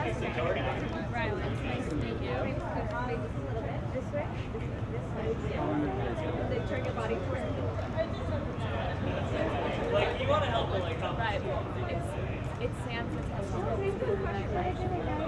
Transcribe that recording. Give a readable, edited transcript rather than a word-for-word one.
Rylan, nice to meet you. This way. Then turn your body towards me. Like, you want to help her, like, Right. It's Sam's. Oh,